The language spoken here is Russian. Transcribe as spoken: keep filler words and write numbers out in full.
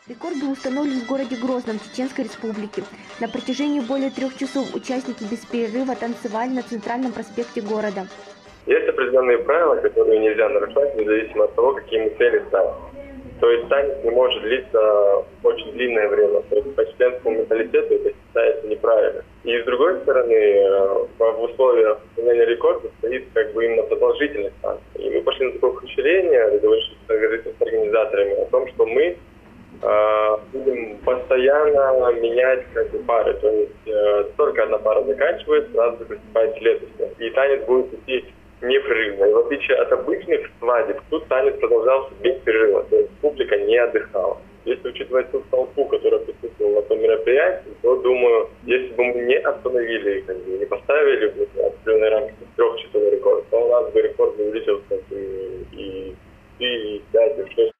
Рекорд был установлен в городе Грозном, Чеченской Республике. На протяжении более трех часов участники без перерыва танцевали на центральном проспекте города. Есть определенные правила, которые нельзя нарушать, независимо от того, какие мы цели ставим. То есть танец не может длиться очень длинное время. То есть по чеченскому менталитету это считается неправильно. И с другой стороны, в условиях установления рекорда стоит как бы именно продолжительность танца. И мы пошли на такое ухудшение, договорились с организаторами о том, что мы э, будем постоянно менять как бы пары. То есть э, только одна пара заканчивается, сразу приступает следующая. И танец будет идти непрерывно. И в отличие от обычных свадеб, тут танец продолжался без перерыва, то есть публика не отдыхала. Если учитывать ту толпу, которая присутствовала на том мероприятии, то, думаю, если бы мы не остановили, как бы, не поставили в определенной рамки трехчасовой рекорд, то у нас бы рекорд увеличился и, и, и пять, и шесть.